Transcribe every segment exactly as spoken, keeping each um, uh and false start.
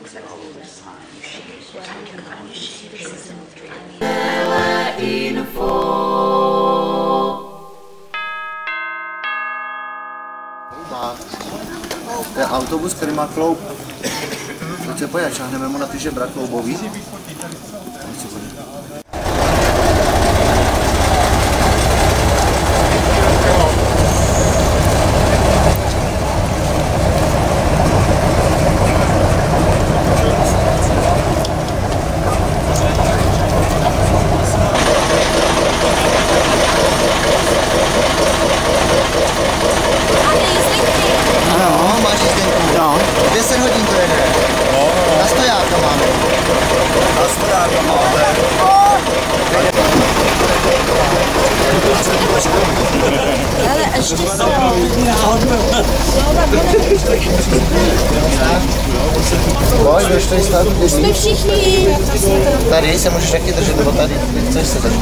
To je autobus, který má kloub. Teď se pojď, šáhneme mu na ty žebra kloubový. deset hodin to jede. No, no. Na stojáka máme. Na stojáka máme. Ale ještě jsou. Pojď, jdeš tady stát. Jsme všichni. Tady se můžeš taky držet, nebo tady. Chceš se držet?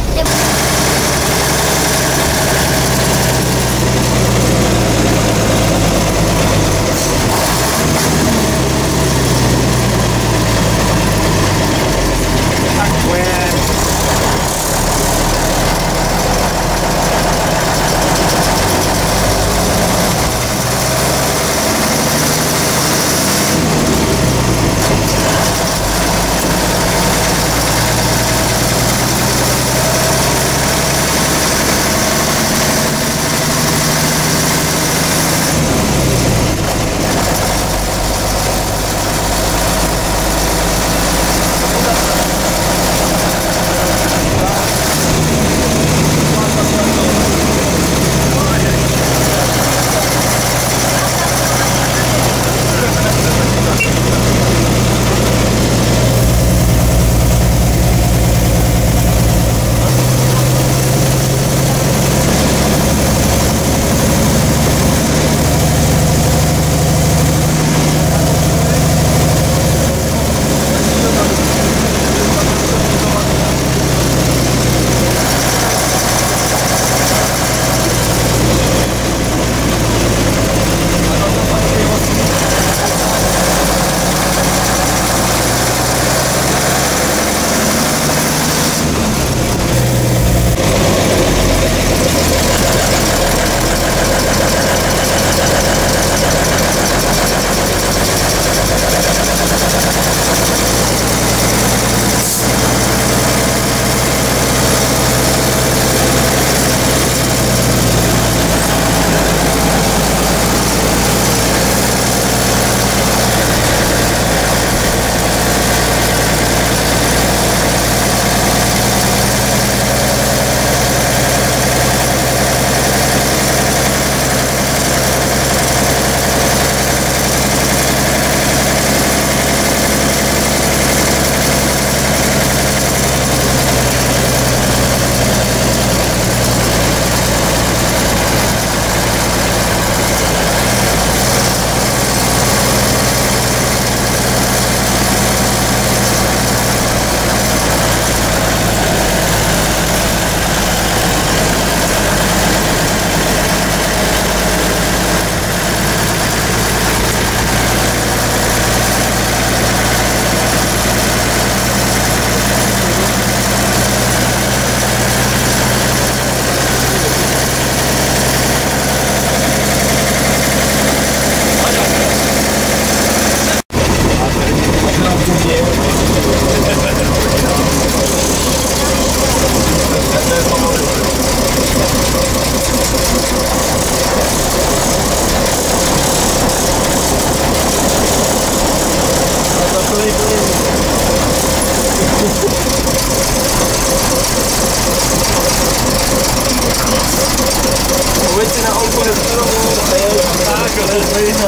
Uveď si na olku nestorovu, to je tak, to je to jedno.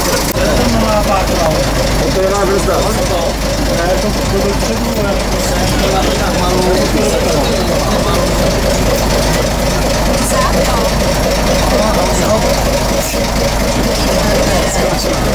To má páková. To je má brzda. Ne, to do předu, ne. To je tak malou. Záto.